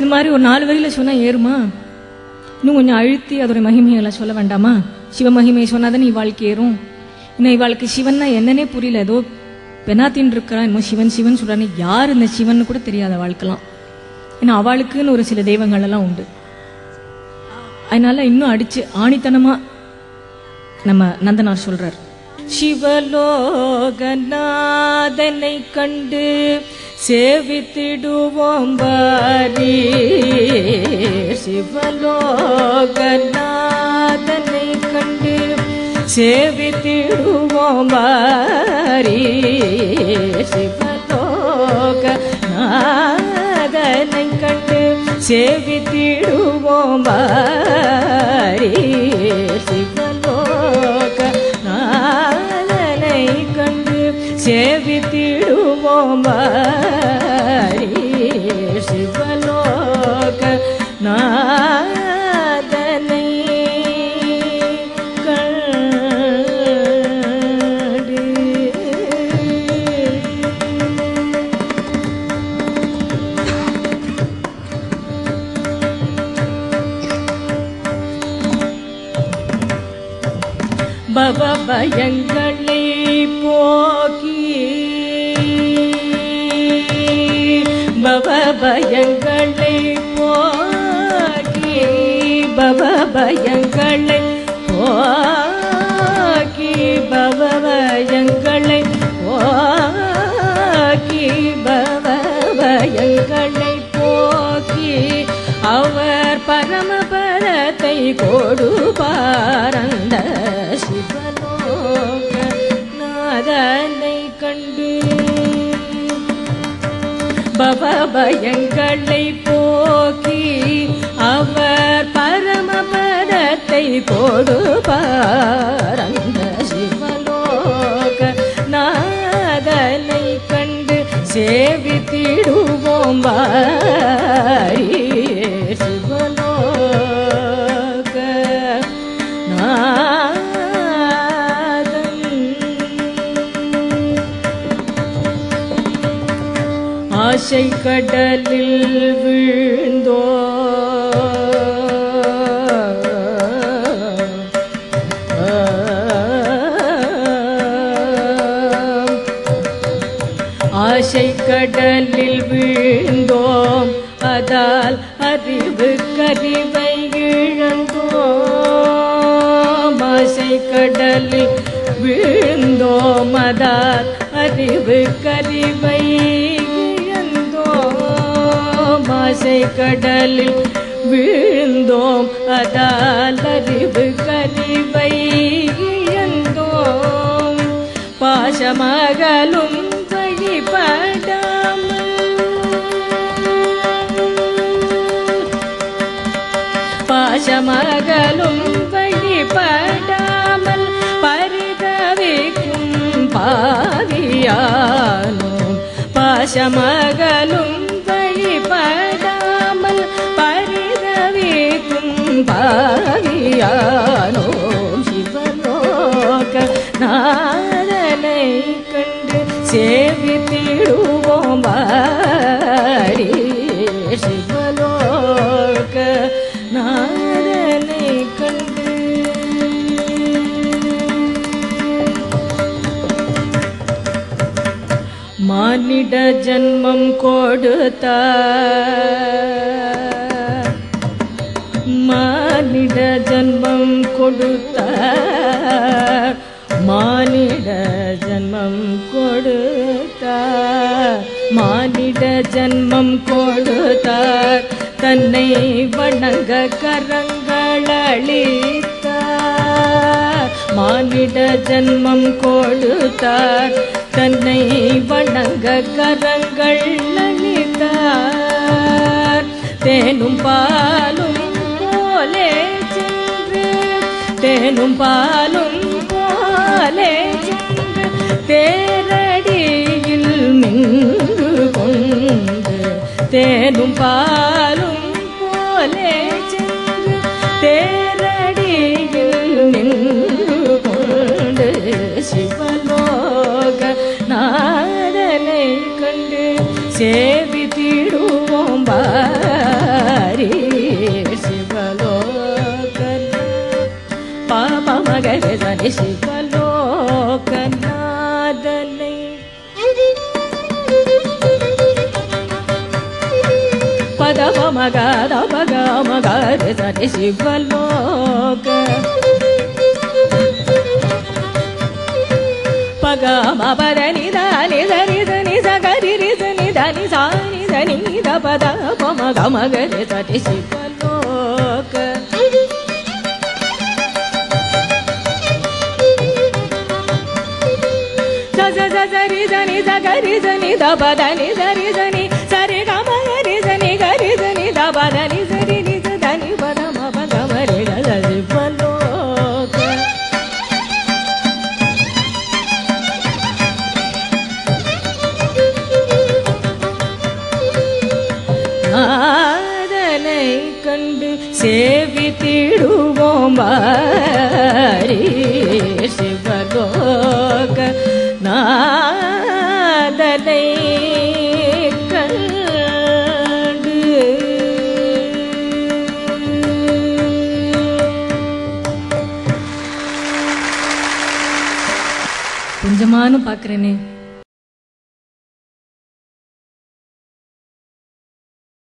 இது மாதிரி ஒரு 4 வரியில சொன்னா ஏறுமா? இன்னும் கொஞ்சம் அழுத்தி அதோட மகிமைகளை சொல்ல வேண்டாமா? சிவ மகிமையை சொன்னாதான் இவாளுக்கு ஏறும். இன்னும் இவாளுக்கு சிவன்னா என்னன்னே புரியல. ஏதோ பெனாத்தின் இருக்கிறா, இன்னும் சிவன் சிவன் சொல்றான்னு யார் இந்த சிவன் கூட தெரியாத வாழ்க்கலாம். ஏன்னா அவளுக்குன்னு ஒரு சில தெய்வங்கள் எல்லாம் உண்டு. அதனால இன்னும் அடிச்சு ஆணித்தனமா நம்ம நந்தனார் சொல்றார். சிவலோகநாதனை கண்டு சேவித்திடுவோம் வாரி. சிவலோகநாதனை கண்டு சேவித்திடுவோம் வாரி. சிவலோகநாதனை கண்டு சேவித்திடுவோம் வாரி. சிவலோகநாதனை கண்டு சேவித்திடுவோம் வாரி. சிவலோகநாதனை பவ பயங்களை போக்கி, பவ பயங்களை போக்கி, பவ பயங்களை போக்கி, பவ பயங்களை போக்கி, பவ பயங்களை போக்கி அவர் பரமபதத்தை கொடுப்பாரந்த சிவலோகநாதனை கண்டு. பவபயங்களை போக்கி அவர் பரமபதத்தை கொடுப்பாரந்த சிவலோகநாதனை கண்டு சேவித்திடுவோம் வாரி. ஆசை கடலில் விழுந்தோ ஆசை கடலில் விழுந்தோம் அதால் அறிவு கறிவை இழந்தோம். ஆசை கடலில் விழுந்தோம் அதால் அறிவு கறிவை இழந்தோம். ஆசை கடலில் விழுந்தோம் அதால் அறிவு கறிவை இழந்தோம். பாசமகலும் வழிபடாமல், பாசமகலும் வழிபடாமல் பரிதவிக்கும் பாவியானோம். பாசமகலும் வழிபடாமல் பரிதவிக்கும் பாவியானோம். சிவலோகநாதனை கண்டு சேவித்திடுவோம் வாரி. சிவலோகநாதனை கண்டு மானிட ஜன்மம் கொடுத்தார், மானிட ஜன்மம் கொடுத்தார், மானிட ஜன்மம் கொடுத்தார், மானிட ஜன்மம் கொடுத்தார். தன்னை வணங்க கரங்கள் அளித்தார். மானிட ஜன்மம் கொடுத்தார். தன்னை வணங்க கரங்கள் அளித்தார். தேனும் பாலும் போலே சென்று, தேனும் பாலும் போலே சென்று தேரடியில் நின்று கொண்டு, தேனும் பாலும் போலே சென்று தேரடியில் நின்று கொண்டு சிவலோகநாதனை கண்டு சேவித்திடுவோம் வாரி. மகத பக மகரி சரி சிவலோக பக மபத நித நித நித நித கரி ரித நித நிசா நித நித பத மக மகரி சரி சிவலோக சரி ஜனி சகரி ஜனி தபதனி சரி ஜனி சரி கமரி ஜனி கரி ஜனி தபதனி சரி நிஜ தனி பதம பகமரி கரி பலோக நாதனை கண்டு சேவித்திடுவோம் வாரி சிவலோக நாதனை கண்டு கொஞ்சமானு பார்க்கிறேனே